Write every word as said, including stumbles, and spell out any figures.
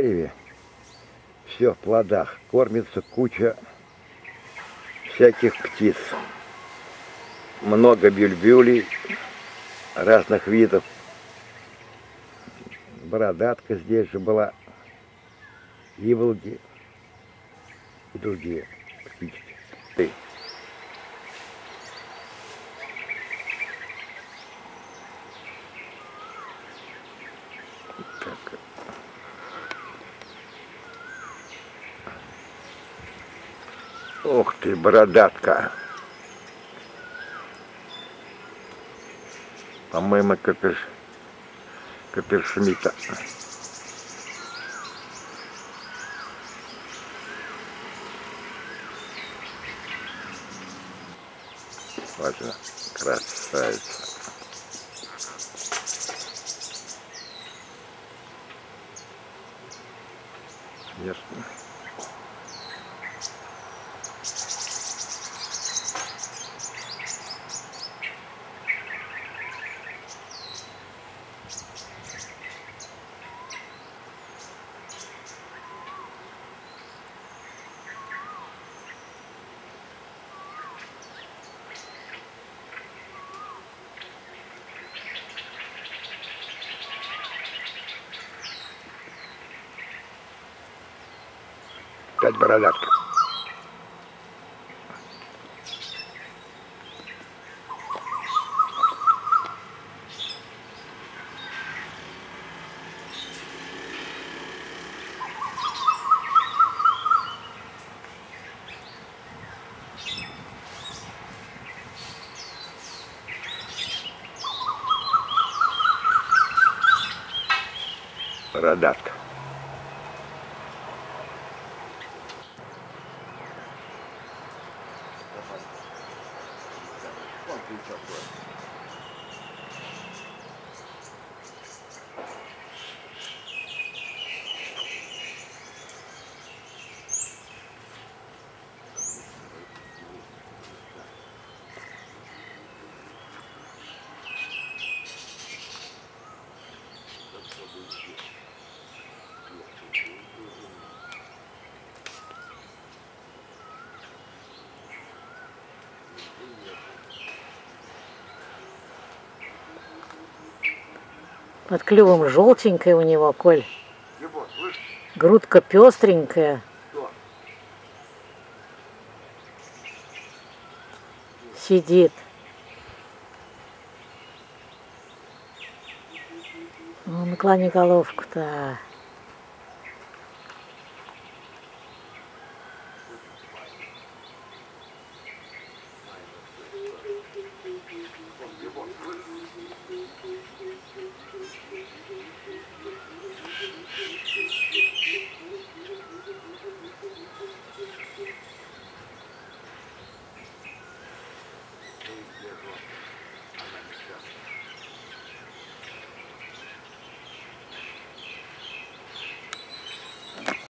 дереве, все в плодах, кормится куча всяких птиц. Много бюльбюлей разных видов. Бородатка здесь же была, иволги и другие птички. Так. Ух ты, бородатка! По-моему, капер... капершмита. Вот она, красавица. Ясно. Опять бородатка. Бородатка. Под клювом желтенькая у него, Коль. Грудка пестренькая. Сидит. Ну, наклони головку-то.